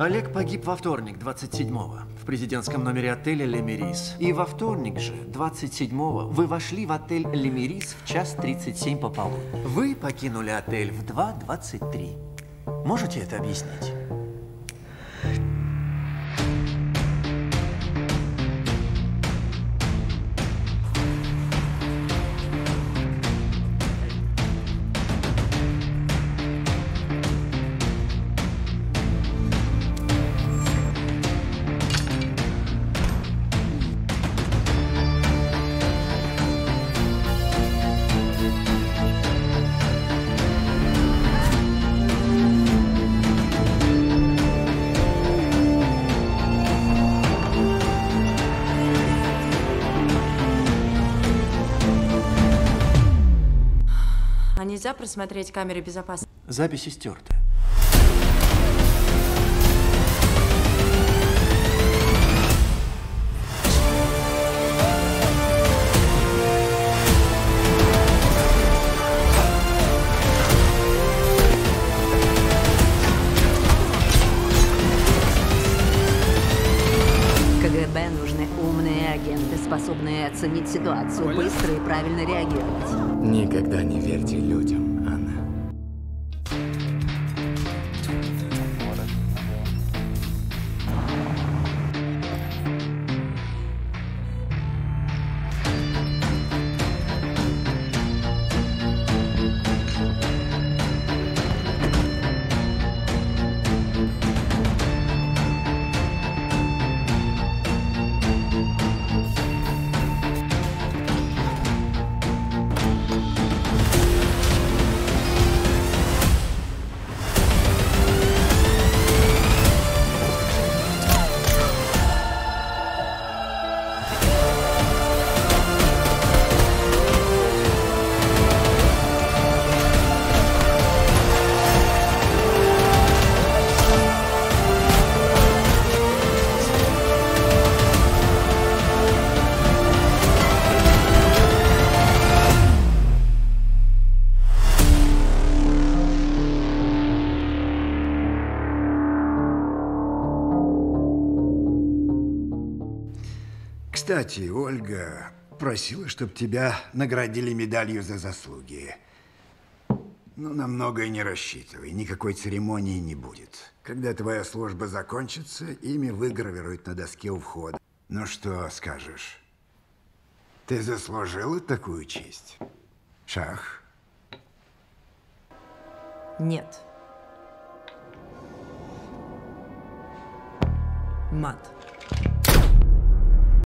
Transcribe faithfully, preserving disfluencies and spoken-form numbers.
Олег погиб во вторник, двадцать седьмого, в президентском номере отеля «Ле Мерис». И во вторник же, двадцать седьмого, вы вошли в отель «Ле Мерис» в час тридцать семь пополудни. Вы покинули отель в два двадцать три. Можете это объяснить? А нельзя просмотреть камеры безопасности? Записи стерты. КГБ нужны умные агенты, способные оценить ситуацию, быстро и правильно реагировать. Никогда не верьте людям, Анна. Кстати, Ольга просила, чтобы тебя наградили медалью за заслуги. Ну, на многое не рассчитывай, никакой церемонии не будет. Когда твоя служба закончится, имя выгравируют на доске у входа. Ну, что скажешь? Ты заслужила такую честь? Шах? Нет. Мат.